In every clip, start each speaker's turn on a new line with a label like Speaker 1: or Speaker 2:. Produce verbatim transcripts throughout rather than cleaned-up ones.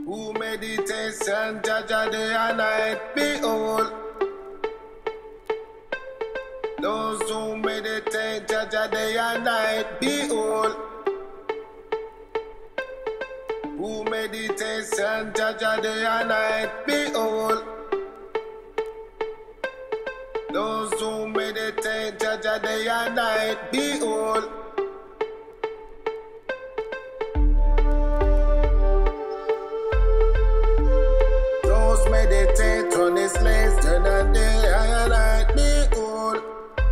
Speaker 1: Who meditation, judge a day and night, behold. Those who meditate, judge a day and night, behold. Who meditation, judge a day and night, behold. Those who meditate, judge a day and night, behold. Those meditate on his legs, turn a day and night, behold.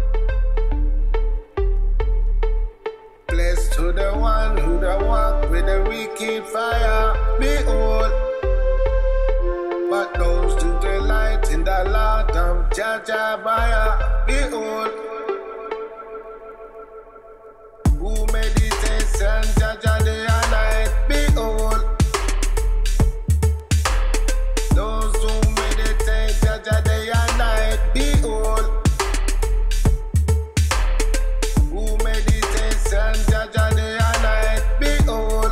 Speaker 1: Blessed to the one who the walk with the wicked fire, behold. But those who delight in the Lord of Jajabaya, behold. Who meditates and Jaja day and night, behold. Those who meditate Jaja day and night, behold. Who meditates and Jaja day and night, behold.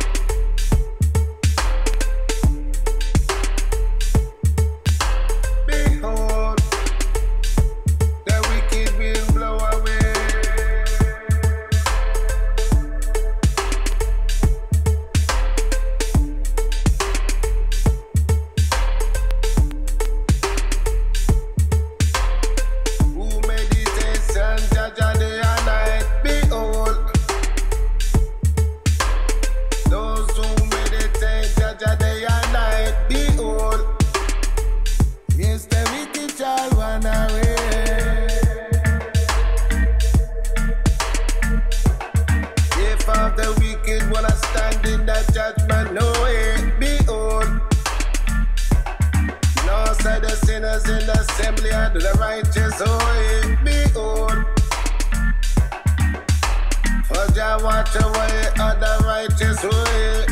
Speaker 1: Behold, the wicked will blow away. Who meditates and Jaja day and night, behold. Those who meditate Jaja day and night, behold. Yes, the wicked shall run away. If of the wicked wanna stand in the judgment, no way, behold. No say the sinners in the assembly and the righteous, oh way, behold. For Jah watch away other righteous way,